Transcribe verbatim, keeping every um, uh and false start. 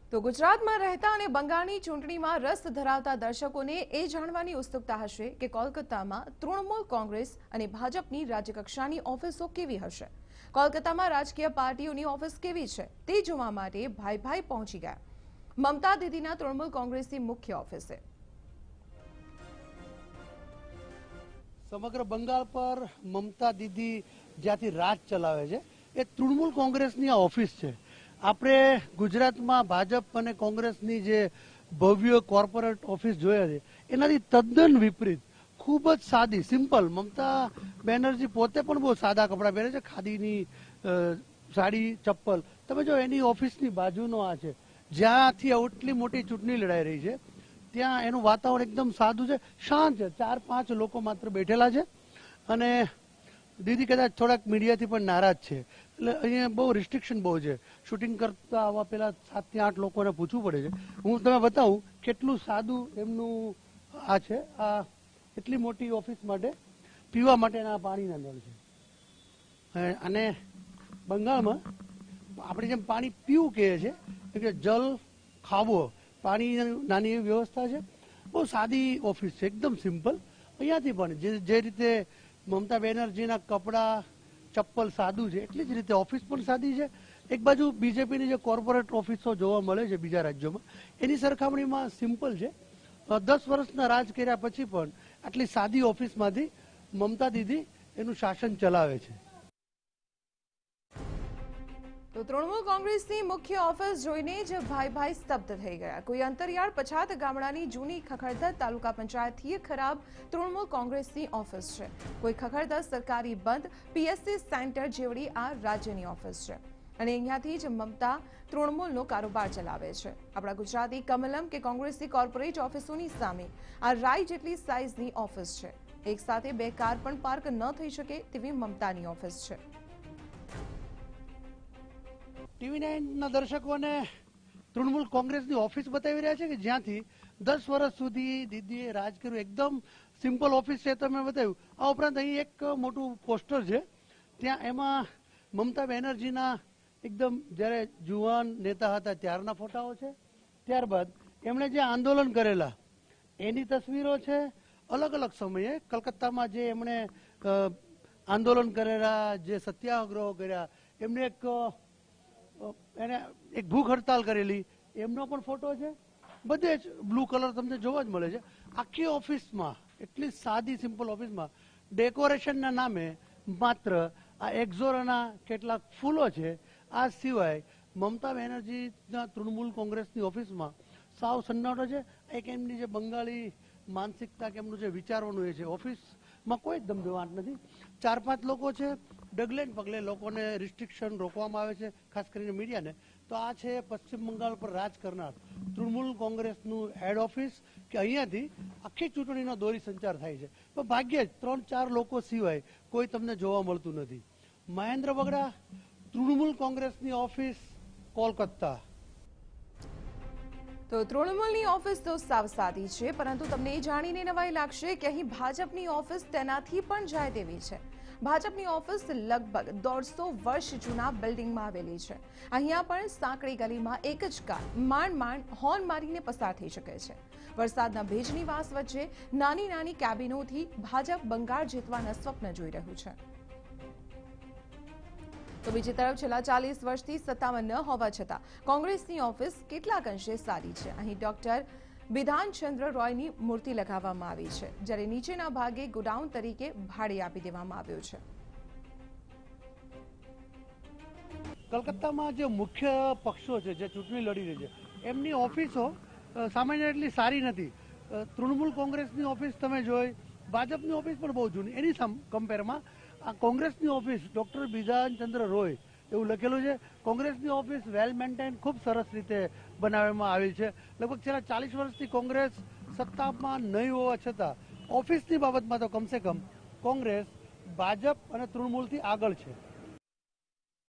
તો ગુજરાતમાં રહેતા અને બંગાળની ચૂંટણીમાં રસ ધરાવતા દર્શકોને એ જાણવાની ઉત્સુકતા હશે કે કોલકાતામાં તૃણમૂલ કોંગ્રેસ અને ભાજપની રાજ્યકક્ષાની ઓફિસો કેવી હશે। કોલકાતામાં રાજકીય પાર્ટીઓની ઓફિસ કેવી છે તે જોવા માટે ભાઈ ભાઈ પહોંચી ગયા મમતા દીદીના તૃણમૂલ કોંગ્રેસની મુખ્ય ઓફિસે। સમગ્ર બંગાળ પર મમતા દીદી જ્યાંથી રાજ ચલાવે છે એ તૃણમૂલ કોંગ્રેસની આ ઓફિસ છે। આપણે ગુજરાતમાં ભાજપ અને કોંગ્રેસની જે ભવ્ય કોર્પોરેટ ઓફિસ જોયા છે એનાથી તદ્દન વિપરીત ખૂબ જ સાદી સિમ્પલ। મમતા બેનર્જી પોતે પણ બહુ સાદા કપડાં પહેરે છે, ખાદીની સાડી ચપ્પલ। તમે જો એની ઓફિસની બાજુનો આ છે જ્યાંથી આટલી મોટી ચૂંટણી લડાઈ રહી છે ત્યાં એનું વાતાવરણ એકદમ સાદું છે, શાંત છે। ચાર પાંચ લોકો માત્ર બેઠેલા છે અને દીદી કદાચ થોડાક મીડિયાથી પણ નારાજ છે, એટલે અહીંયા બહુ રિસ્ટ્રિક્શન બહુ છે। શૂટિંગ કરતા આવવા પહેલા સાત થી આઠ લોકોને પૂછવું પડે છે। હું તમે બતાવું કેટલું સાદું એમનું આ છે। આ એટલી મોટી ઓફિસ માટે પીવા માટેના પાણીના નળ છે અને બંગાળમાં આપણે જેમ પાણી પીવું કહે છે કે જલ ખાવો, પાણી નાની એવી વ્યવસ્થા છે। બહુ સાદી ઓફિસ છે, એકદમ સિમ્પલ। અહીંયાથી પણ જે જે રીતે મમતા બેનર્જીના કપડાં ચપ્પલ સાદું છે એટલી જ રીતે ઓફિસ પણ સાદી છે। એક બાજુ બીજેપીની જે કોર્પોરેટ ઓફિસો જોવા મળે છે બીજા રાજ્યોમાં એની સરખામણીમાં સિમ્પલ છે। દસ વર્ષના રાજ કર્યા પછી પણ આટલી સાદી ઓફિસમાંથી મમતા દીદી એનું શાસન ચલાવે છે। તો તૃણમૂલ કોંગ્રેસની મુખ્ય ઓફિસ જોઈને જ ભાઈ ભાઈ સ્તબ્ધ થઈ ગયા। કોઈ અંતરિયાળ પછાત ગામડાની જૂની ખખડધજ તાલુકા પંચાયતથી ખરાબ તૃણમૂલ કોંગ્રેસની ઓફિસ છે। કોઈ ખખડધજ સરકારી બંધ પીએસસી સેન્ટર જેવડી આ રાજ્યની ઓફિસ છે અને અહીંયાથી જ મમતા તૃણમૂલનો કારોબાર ચલાવે છે। આપણા ગુજરાતી કમલમ કે કોંગ્રેસની કોર્પોરેટ ઓફિસોની સામે આ રાય જેટલી સાઇઝની ઓફિસ છે। એક સાથે બે કાર પણ પાર્ક ન થઈ શકે તેવી મમતાની ઓફિસ છે। ટીવી નાઇનના દર્શકોને તૃણમૂલ કોંગ્રેસની ઓફિસ બતાવી રહ્યા છે કે જ્યાંથી દસ વર્ષ સુધી દીદીએ રાજ કર્યું। એકદમ સિમ્પલ ઓફિસ છે તમે બતાવ્યું। આ ઉપરાંત અહીં એક મોટું પોસ્ટર છે, ત્યાં એમાં મમતા બેનર્જીના એકદમ જ્યારે જુવાન નેતા હતા ત્યારના ફોટાઓ છે। ત્યારબાદ એમણે જે આંદોલન કરેલા એની તસવીરો છે। અલગ અલગ સમયે કલકત્તામાં જે એમણે આંદોલન કરેલા, જે સત્યાગ્રહો કર્યા, એમને એક એને એક ભૂખ હડતાલ કરેલી એમનો પણ ફોટો છે। બધે જ બ્લુ કલર તમને જોવા જ મળે છે। આખી ઓફિસમાં એટલી સાદી સિમ્પલ ઓફિસમાં ડેકોરેશનના નામે માત્ર આ એક્ઝોરાના કેટલાક ફૂલો છે। આ સિવાય મમતા બેનર્જીના તૃણમૂલ કોંગ્રેસની ઓફિસમાં સાવ સન્નાટો છે। એક એમની જે બંગાળી માનસિકતા કે એમનું જે વિચારવાનું એ છે, ઓફિસમાં કોઈ ધમધમાટ નથી। ચાર પાંચ લોકો છે, ડગલે ને પગલે લોકોને રિસ્ટ્રિક્શન રોકવામાં આવે છે, ખાસ કરીને મીડિયાને। તો આ છે પશ્ચિમ બંગાળ પર રાજ કરનાર તૃણમૂલ કોંગ્રેસનું હેડ ઓફિસ કે અહીંયાથી આખી ચૂંટણીનો દોરી સંચાર થાય છે। પણ ભાગ્યે જ ત્રણ ચાર લોકો સિવાય કોઈ તમને જોવા મળતું નથી। મહેન્દ્ર બગડા, તૃણમૂલ કોંગ્રેસની ઓફિસ, કોલકાતા। તો તૃણમૂલની ઓફિસ તો સાવ સાદી છે, પરંતુ તમને એ જાણીને નવાઈ લાગશે કે અહીં ભાજપની ઓફિસ તેનાથી પણ જાય તેવી છે। ભાજપની ઓફિસ લગભગ દોઢસો વર્ષ જૂના બિલ્ડિંગમાં આવેલી છે। અહીંયા પણ સાંકડી ગલીમાં એક જ કાર માંડ માંડ હોર્ન મારીને પસાર થઈ શકે છે। વરસાદના ભેજની વાસ વચ્ચે નાની નાની કેબિનોથી ભાજપ બંગાળ જીતવાના સ્વપ્ન જોઈ રહ્યું છે। તો બીજી તરફ છેલ્લા ચાલીસ વર્ષથી સત્તામાં ન હોવા છતાં કોંગ્રેસની ઓફિસ કેટલાક અંશે સારી છે। અહીં ડોક્ટર બિધાનચંદ્ર રોયની મૂર્તિ લગાવવામાં આવી છે, જ્યારે નીચેના ભાગે ગોડાઉન તરીકે ભાડે આપી દેવામાં આવ્યું છે। કલકત્તામાં જે મુખ્ય પક્ષો છે જે ચૂંટણી લડી રહી છે એમની ઓફિસો સામાન્ય એટલી સારી નથી। તૃણમૂલ કોંગ્રેસની ઓફિસ તમે જોઈ, ભાજપની ઓફિસ પણ બહુ જૂની, એની કમ્પેરમાં આ કોંગ્રેસની ઓફિસ ડોક્ટર બિધાનચંદ્ર રોય એવું લખેલું છે। કોંગ્રેસની ઓફિસ વેલ મેન્ટેન, ખૂબ સરસ રીતે બનાવવામાં આવી છે। લગભગ છેલ્લા ચાલીસ વર્ષથી કોંગ્રેસ સત્તામાં નહીં હોવા છતાં ઓફિસની બાબતમાં તો કમસે કમ કોંગ્રેસ ભાજપ અને તૃણમૂલથી આગળ છે।